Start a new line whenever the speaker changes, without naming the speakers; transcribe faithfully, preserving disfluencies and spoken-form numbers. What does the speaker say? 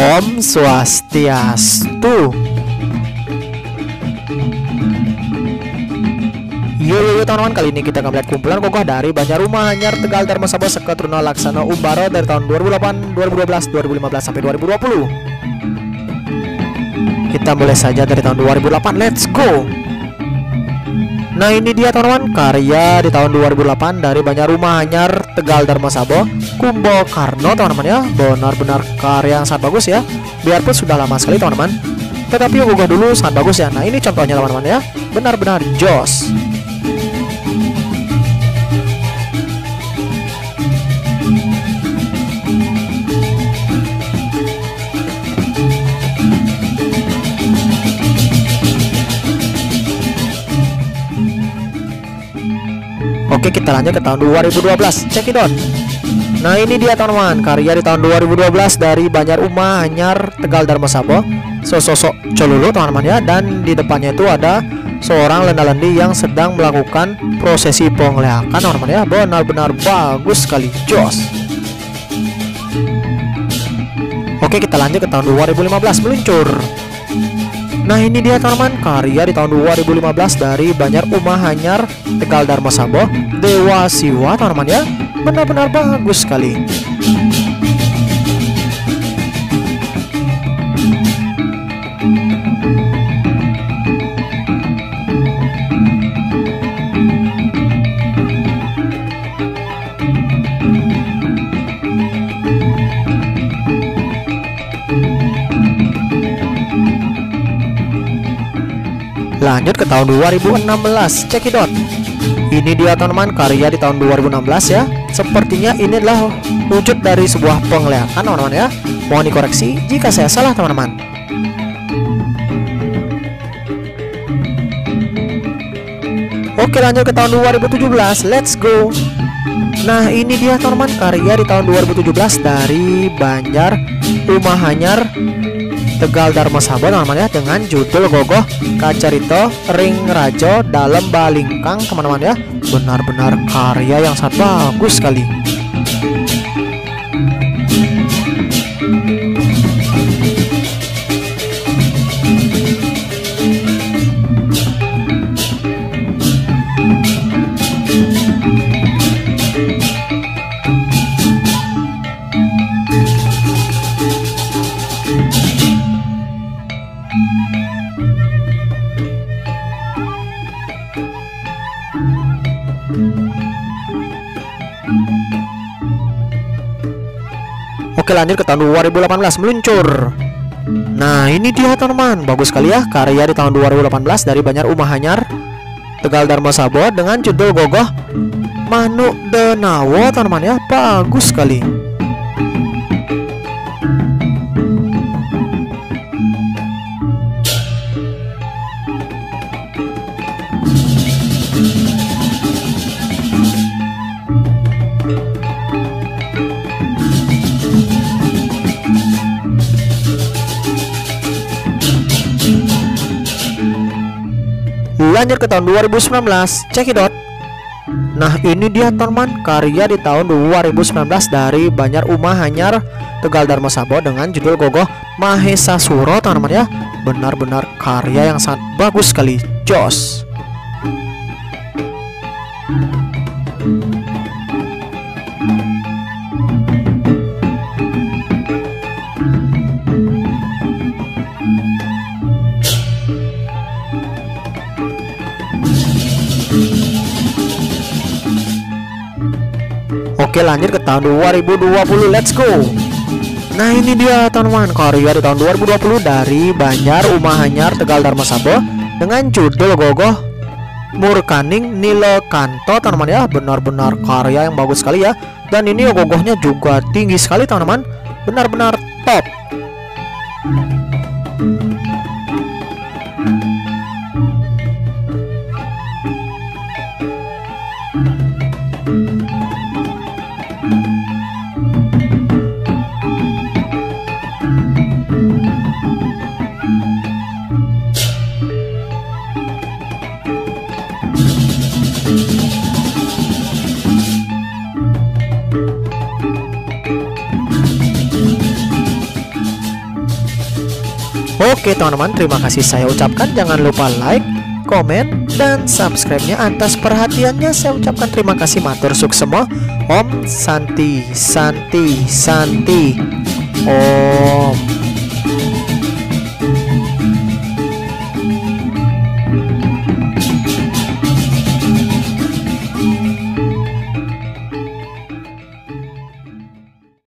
Om Swastiastu. Yo yo yo teman-teman, kali ini kita akan melihat kumpulan kokoh dari Banjar Rumahanyar Tegal Dharma Saba Seketruna Laksana Umbara dari tahun dua ribu delapan, dua ribu dua belas, dua ribu lima belas sampai dua ribu dua puluh. Kita mulai saja dari tahun dua ribu delapan. Let's go. Nah, ini dia teman-teman, karya di tahun dua ribu delapan dari Banjar Rumahanyar Tegal Dharma Saba Kumbakarna teman-teman ya. Benar-benar karya yang sangat bagus ya. Biarpun sudah lama sekali teman-teman, tetapi unggah dulu sangat bagus ya. Nah, ini contohnya teman-teman ya. Benar-benar jos. Oke, kita lanjut ke tahun dua ribu dua belas. Check it out. Nah, ini dia teman-teman, karya di tahun dua ribu dua belas dari Banjar Rumahanyar Tegal Dharma Saba. Sosok cololo teman-teman ya, dan di depannya itu ada seorang lenda-lendi yang sedang melakukan prosesi penglihatan teman-teman ya. Benar-benar bagus sekali, jos. Oke, kita lanjut ke tahun dua ribu lima belas, meluncur. Nah, ini dia teman-teman, karya di tahun dua ribu lima belas dari Banjar Rumahanyar Tegal Dharma Saba Dewa Siwa teman-teman ya. Benar-benar bagus sekali. Lanjut ke tahun dua ribu enam belas. Check it out. Ini dia teman-teman, karya di tahun dua ribu enam belas ya. Sepertinya ini adalah wujud dari sebuah penglihatan teman-teman ya. Mohon dikoreksi jika saya salah teman-teman. Oke, lanjut ke tahun dua ribu tujuh belas. Let's go. Nah, ini dia teman-teman, karya di tahun dua ribu tujuh belas dari Banjar Rumahanyar Tegal Dharma Saba teman-teman ya, dengan judul Gogoh Kacarito Ring Rajo Dalam Balingkang teman-teman ya. Benar-benar karya yang sangat bagus sekali. Oke, lanjut ke tahun dua ribu delapan belas, meluncur. Nah, ini dia teman-teman, bagus sekali ya, karya di tahun dua ribu delapan belas dari Banjar Rumahanyar Tegal Dharma Saba dengan judul Gogoh Manuk Denawa teman-teman ya. Bagus sekali. Lanjut ke tahun dua ribu sembilan belas. Check it out. Nah, ini dia teman-teman, karya di tahun dua ribu sembilan belas dari Banjar Rumahanyar Tegal Dharma Saba dengan judul Gogoh Mahesa Suro teman-teman ya. Benar-benar karya yang sangat bagus sekali, jos. Oke, lanjut ke tahun dua ribu dua puluh. Let's go. Nah, ini dia teman-teman, karya di tahun dua ribu dua puluh dari Banjar Rumahanyar Tegal Dharma Saba dengan judul Gogoh Murkaning Nilekanto teman-teman ya. Benar-benar karya yang bagus sekali ya. Dan ini gogohnya juga tinggi sekali teman-teman. Benar-benar top. Oke teman-teman, terima kasih saya ucapkan. Jangan lupa like, komen, dan subscribe-nya. Atas perhatiannya saya ucapkan terima kasih. Matur suksema. Om Santi Santi Santi Om.